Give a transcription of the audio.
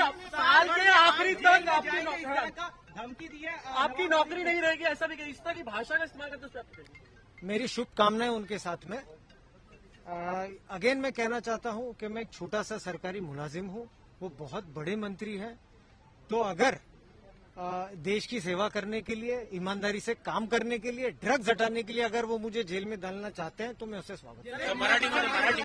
साल के आखिरी तक धमकी दी है, आपकी नौकरी नहीं रहेगी, ऐसा भी इस तरह की भाषा का इस्तेमाल करते हैं। मेरी शुभकामनाएं उनके साथ में। अगेन मैं कहना चाहता हूं कि मैं एक छोटा सा सरकारी मुलाजिम हूं, वो बहुत बड़े मंत्री हैं। तो अगर देश की सेवा करने के लिए, ईमानदारी से काम करने के लिए, ड्रग्स हटाने के लिए अगर वो मुझे जेल में डालना चाहते हैं तो मैं उससे स्वागत करूंगा।